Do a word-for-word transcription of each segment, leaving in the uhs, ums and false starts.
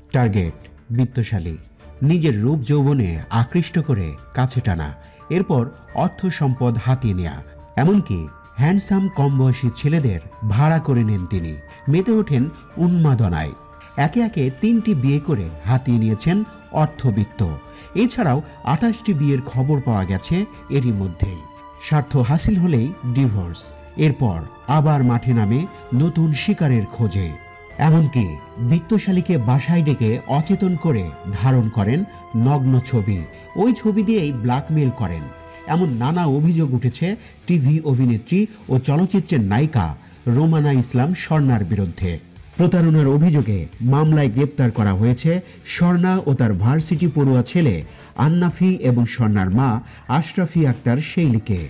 Target বিত্তশালী, নিজের রূপ যৌবনে আকৃষ্ট করে কাছে টানা, এরপর অর্থ সম্পদ হাতিয়ে নেয়া, এমনকি হ্যান্ডসাম কম বয়সী ছেলেদের ভাড়া করে নেন তিনি। মেতে ওঠেন উন্মাদনায়, একে একে তিনটি বিয়ে করে হাতিয়ে নিয়েছেন অর্থবিত্ত। এছাড়াও আঠাশটি বিয়ের খবর পাওয়া গেছে এরই মধ্যেই। স্বার্থ হাসিল হলেই ডিভোর্স, এরপর আবার মাঠে নামে নতুন শিকারের খোঁজে। এমনকি বিত্তশালীকে বাসায় ডেকে অচেতন করে ধারণ করেন নগ্ন ছবি, ওই ছবি দিয়েই ব্ল্যাকমেল করেন। এমন নানা অভিযোগ উঠেছে টিভি অভিনেত্রী ও চলচ্চিত্রের নায়িকা রোমানা ইসলাম স্বর্ণার বিরুদ্ধে। প্রতারণার অভিযোগে মামলায় গ্রেপ্তার করা হয়েছে স্বর্ণা ও তার ভার্সিটি পড়ুয়া ছেলে আন্নাফি এবং স্বর্ণার মা আশরাফি আক্তার শেইলিকে।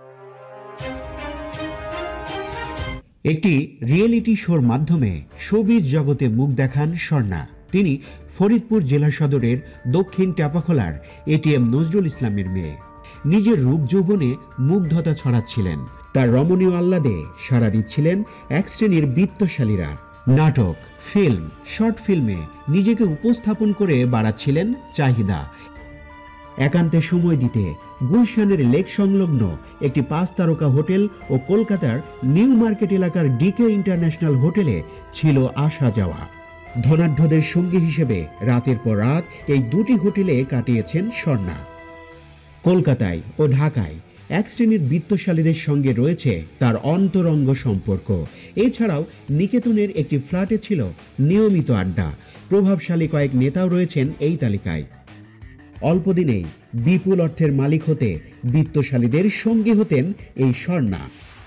একটি রিয়েলিটি শোর মাধ্যমে শোবিজ জগতে মুখ দেখান স্বর্ণা। তিনি ফরিদপুর জেলা সদরের দক্ষিণ টেপাখোলার এটিএম নজরুল ইসলামের মেয়ে। নিজের রূপ যৌবনে মুগ্ধতা ছড়াচ্ছিলেন, তার রমণীয় আহ্লাদে সাড়া দিচ্ছিলেন এক শ্রেণীর বিত্তশালীরা। নাটক, ফিল্ম, শর্ট ফিল্মে নিজেকে উপস্থাপন করে বাড়াচ্ছিলেন চাহিদা। একান্তে সময় দিতে গুলশানের লেক সংলগ্ন একটি পাঁচ তারকা হোটেল ও কলকাতার নিউ মার্কেট এলাকার ডিকে ইন্টারন্যাশনাল হোটেলে ছিল আসা যাওয়া। ধনাঢ্যদের সঙ্গী হিসেবে রাতের পর রাত এই দুটি হোটেলে কাটিয়েছেন স্বর্ণা। কলকাতায় ও ঢাকায় এক শ্রেণীর বিত্তশালীদের সঙ্গে রয়েছে তার অন্তরঙ্গ সম্পর্ক। এছাড়াও নিকেতনের একটি ফ্ল্যাটে ছিল নিয়মিত আড্ডা। প্রভাবশালী কয়েক নেতাও রয়েছেন এই তালিকায়। অল্পদিনেই বিপুল অর্থের মালিক হতে বিত্তশালীদের সঙ্গী হতেন এই স্বর্ণা।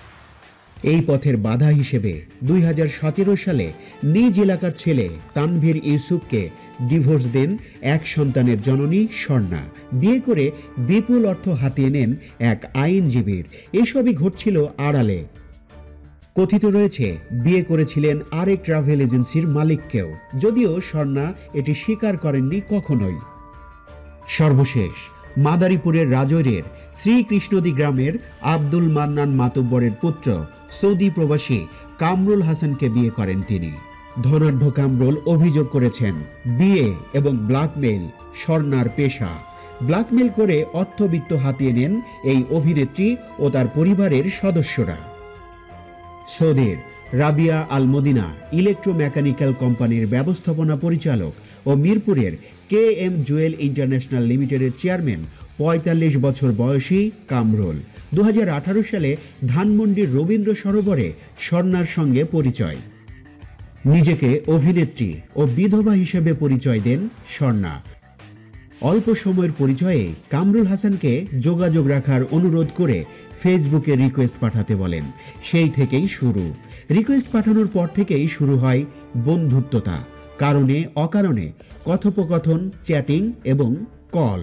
এই পথের বাধা হিসেবে দুই হাজার সতেরো সালে নিজ এলাকার ছেলে তানভীর ইউসুফকে ডিভোর্স দেন এক সন্তানের জননী স্বর্ণা। বিয়ে করে বিপুল অর্থ হাতিয়ে নেন এক আইনজীবীর। এসবই ঘটছিল আড়ালে। কথিত রয়েছে বিয়ে করেছিলেন আরেক ট্রাভেল এজেন্সির মালিককেও, যদিও স্বর্ণা এটি স্বীকার করেননি কখনোই। সর্বশেষ মাদারীপুরের রাজৈরের শ্রীকৃষ্ণদী গ্রামের আব্দুল মান্নান মাতব্বরের পুত্র সৌদি প্রবাসী কামরুল হাসানকে বিয়ে করেন তিনি। ধনাঢ্য কামরুল অভিযোগ করেছেন বিয়ে এবং ব্ল্যাকমেল স্বর্ণার পেশা। ব্ল্যাকমেল করে অর্থবিত্ত হাতিয়ে নেন এই অভিনেত্রী ও তার পরিবারের সদস্যরা। সৌদির রাবিয়া আল মদিনা ইলেকট্রোমেকানিক্যাল কোম্পানির ব্যবস্থাপনা পরিচালক ও মিরপুরের কে এম জুয়েল ইন্টারন্যাশনাল লিমিটেডের চেয়ারম্যান পঁয়তাল্লিশ বছর বয়সী কামরুল দু হাজার আঠারো সালে ধানমন্ডির রবীন্দ্র সরোবরে স্বর্ণার সঙ্গে পরিচয়। নিজেকে অভিনেত্রী ও বিধবা হিসেবে পরিচয় দেন স্বর্ণা। অল্প সময়ের পরিচয়ে কামরুল হাসানকে যোগাযোগ রাখার অনুরোধ করে ফেসবুকে রিকোয়েস্ট পাঠাতে বলেন। সেই থেকেই শুরু। রিকোয়েস্ট পাঠানোর পর থেকেই শুরু হয় বন্ধুত্বতা, কারণে অকারণে কথোপকথন, চ্যাটিং এবং কল।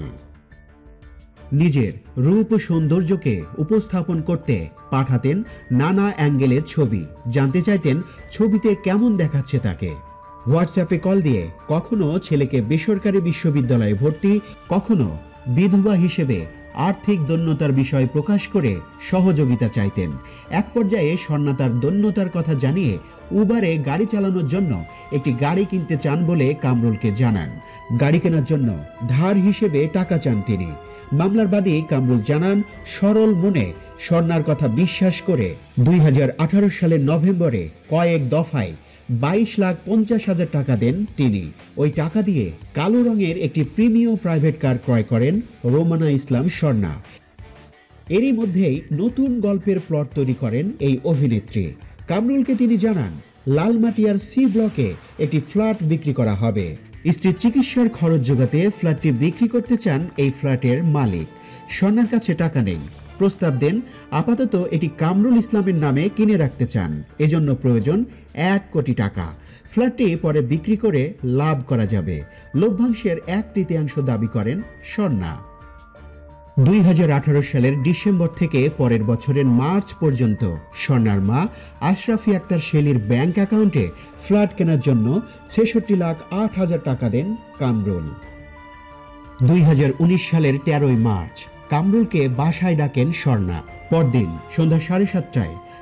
নিজের রূপ ও সৌন্দর্যকে উপস্থাপন করতে পাঠাতেন নানা অ্যাঙ্গেলের ছবি। জানতে চাইতেন ছবিতে কেমন দেখাচ্ছে তাকে। হোয়াটসঅ্যাপে কল দিয়ে কখনো ছেলেকে বেসরকারি বিশ্ববিদ্যালয়ে ভর্তি, কখনো বিধবা হিসেবে আর্থিক দৈন্যতার বিষয় প্রকাশ করে সহযোগিতা চাইতেন। এক পর্যায়ে স্বর্ণা তার দৈন্যতার কথা জানিয়ে উবারে গাড়ি চালানোর জন্য একটি গাড়ি কিনতে চান বলে কামরুলকে জানান। গাড়ি কেনার জন্য ধার হিসেবে টাকা চান তিনি। মামলার বাদী কামরুল জানান, সরল মনে স্বর্ণার কথা বিশ্বাস করে দুই হাজার আঠারো সালের নভেম্বরে কয়েক দফায় বাইশ লাখ পঞ্চাশ হাজার টাকা দেন তিনি। ওই টাকা দিয়ে কালো রঙের একটি প্রিমিয়াম প্রাইভেট কার ক্রয় করেন রোমানা ইসলাম স্বর্ণা। এরই মধ্যেই নতুন গল্পের প্লট তৈরি করেন এই অভিনেত্রী। কামরুলকে তিনি জানান, লালমাটিয়ার সি ব্লকে একটি ফ্ল্যাট বিক্রি করা হবে। স্ত্রীর চিকিৎসার খরচ যোগাতে ফ্ল্যাটটি বিক্রি করতে চান এই ফ্ল্যাটের মালিক। স্বর্ণার কাছে টাকা নেই। প্রস্তাব দেন আপাতত এটি কামরুল ইসলামের নামে কিনে রাখতে চান, এজন্য প্রয়োজন এক কোটি টাকা। ফ্ল্যাটটি পরে বিক্রি করে লাভ করা যাবে। লভ্যাংশের এক তৃতীয়াংশ দাবি করেন স্বর্ণা। দুই হাজার আঠারো সালের ডিসেম্বর থেকে পরের বছরের মার্চ পর্যন্ত স্বর্ণার মা আশরাফি আক্তার শেলির ব্যাংক অ্যাকাউন্টে ফ্ল্যাট কেনার জন্য ছেষট্টি লাখ আট হাজার টাকা দেন কামরুল। দুই হাজার উনিশ সালের তেরোই মার্চ কামরুলকে বাসায় ডাকেন স্বর্ণা। পরদিন সন্ধ্যা সাড়ে সাতটায়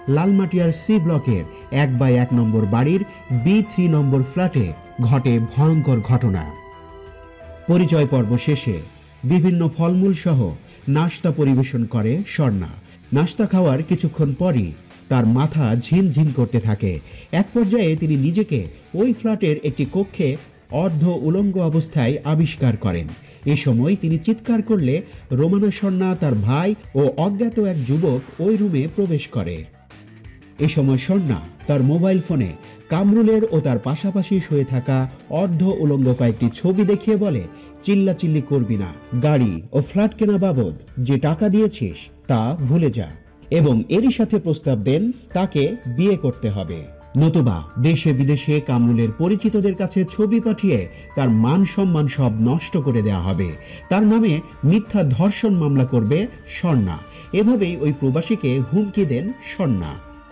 লালমাটিয়ার সি ব্লকের এক বাই এক নম্বর বাড়ির বি থ্রি নম্বর ফ্ল্যাটে ঘটে ভয়ঙ্কর ঘটনা। পরিচয় পর্ব শেষে বিভিন্ন ফলমূল সহ নাস্তা পরিবেশন করে স্বর্ণা। নাস্তা খাওয়ার কিছুক্ষণ পরই তার মাথা ঝিমঝিম করতে থাকে। এক পর্যায়ে তিনি নিজেকে ওই ফ্ল্যাটের একটি কক্ষে অর্ধ উলঙ্গ অবস্থায় আবিষ্কার করেন। এ সময় তিনি চিৎকার করলে রোমানা স্বর্ণা, তার ভাই ও অজ্ঞাত এক যুবক ওই রুমে প্রবেশ করে। এ সময় স্বর্ণা তার মোবাইল ফোনে কামরুলের ও তার পাশাপাশি শুয়ে থাকা অর্ধ উলঙ্গ কয়েকটি ছবি দেখিয়ে বলে, চিল্লাচিল্লি করবি না, গাড়ি ও ফ্ল্যাট কেনা বাবদ যে টাকা দিয়েছিস তা ভুলে যা, এবং এরই সাথে প্রস্তাব দেন তাকে বিয়ে করতে হবে, নতুবা দেশে বিদেশে কামরুলের পরিচিতদের কাছে ছবি পাঠিয়ে তার মান সম্মান সব নষ্ট করে দেওয়া হবে। তার নামে মিথ্যা ধর্ষণ মামলা করবে স্বর্ণা। এভাবেই ওই প্রবাসীকে হুমকি দেন স্বর্ণা।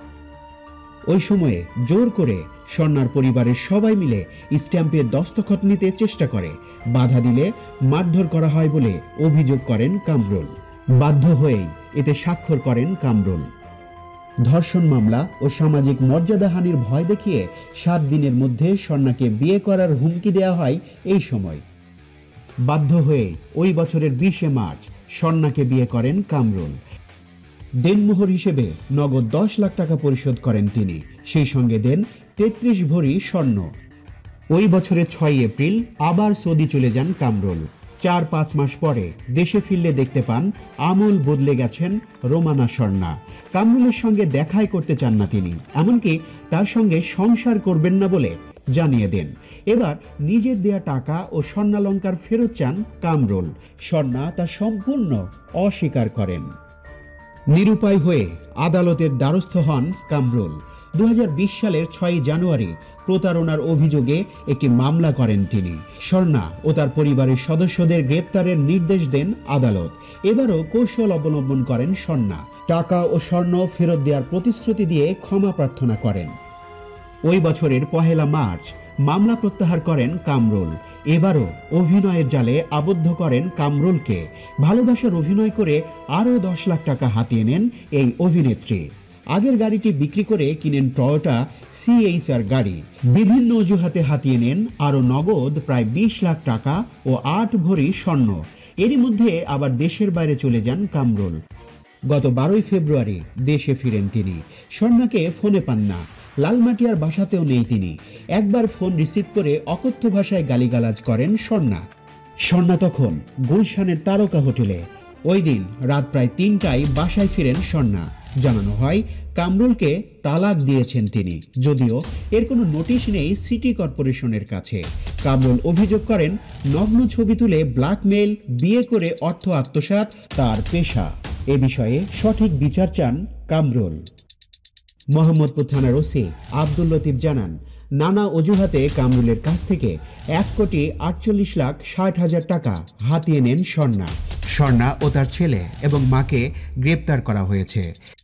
ওই সময়ে জোর করে স্বর্ণার পরিবারের সবাই মিলে স্ট্যাম্পে দস্তখত নিতে চেষ্টা করে। বাধা দিলে মারধর করা হয় বলে অভিযোগ করেন কামরুল। বাধ্য হয়েই এতে স্বাক্ষর করেন কামরুল। ধর্ষণ মামলা ও সামাজিক মর্যাদাহানির ভয় দেখিয়ে সাত দিনের মধ্যে স্বর্ণাকে বিয়ে করার হুমকি দেওয়া হয়। এই সময় বাধ্য হয়ে ওই বছরের বিশে মার্চ স্বর্ণাকে বিয়ে করেন কামরুল। দেনমোহর হিসেবে নগদ দশ লাখ টাকা পরিশোধ করেন তিনি। সেই সঙ্গে দেন তেত্রিশ ভরি স্বর্ণ। ওই বছরের ছয় এপ্রিল আবার সৌদি চলে যান কামরুল। চার পাঁচ মাস পরে দেশে ফিরলে দেখতে পান আমূল বদলে গেছেন রোমানা স্বর্ণা। কামরুলের সঙ্গে দেখাই করতে চান না তিনি, এমনকি তার সঙ্গে সংসার করবেন না বলে জানিয়ে দেন। এবার নিজের দেয়া টাকা ও স্বর্ণালংকার ফেরত চান কামরুল। স্বর্ণা তা সম্পূর্ণ অস্বীকার করেন। নিরুপায় হয়ে আদালতের দ্বারস্থ হন কামরুল। দু হাজার বিশ সালের ছয়ই জানুয়ারি প্রতারণার অভিযোগে একটি মামলা করেন তিনি। স্বর্ণা ও তার পরিবারের সদস্যদের গ্রেপ্তারের নির্দেশ দেন আদালত। এবারও কৌশল অবলম্বন করেন স্বর্ণা। টাকা ও স্বর্ণ ফেরত দেওয়ার প্রতিশ্রুতি দিয়ে ক্ষমা প্রার্থনা করেন। ওই বছরের পহেলা মার্চ মামলা প্রত্যাহার করেন কামরুল। এবারও অভিনয়ের জালে আবদ্ধ করেন কামরুলকে। ভালোবাসার অভিনয় করে আরও দশ লাখ টাকা হাতিয়ে নেন এই অভিনেত্রী। আগের গাড়িটি বিক্রি করে কিনেন টয়োটা সিএইচআর গাড়ি। বিভিন্ন অজুহাতে হাতিয়ে নেন আরও নগদ প্রায় বিশ লাখ টাকা ও আট ভরি স্বর্ণ। এরই মধ্যে আবার দেশের বাইরে চলে যান কামরুল। গত বারোই ফেব্রুয়ারি দেশে ফিরেন তিনি। স্বর্ণাকে ফোনে পান না, লালমাটিয়ার বাসাতেও নেই তিনি। একবার ফোন রিসিভ করে অকথ্য ভাষায় গালিগালাজ করেন স্বর্ণা। স্বর্ণা তখন গুলশানের তারকা হোটেলে। ওই দিন রাত প্রায় তিনটায় বাসায় ফিরেন স্বর্ণা। জানানো হয় কামরুলকে তালাক দিয়েছেন তিনি, যদিও এর কোনো নোটিশ নেই সিটি কর্পোরেশনের কাছে। কামরুল অভিযোগ করেন নগ্ন ছবি তুলে ব্ল্যাকমেইল, বিয়ে করে অর্থ আত্মসাৎ তার পেশা। এ বিষয়ে সঠিক বিচার চান কামরুল। মোহাম্মদপুর থানার ওসি আব্দুল লতিফ জানান, নানা অজুহাতে কামরুলের কাছ থেকে এক কোটি আটচল্লিশ লাখ ষাট হাজার টাকা হাতিয়ে নেন স্বর্ণা। স্বর্ণা ও তার ছেলে এবং মাকে গ্রেপ্তার করা হয়েছে।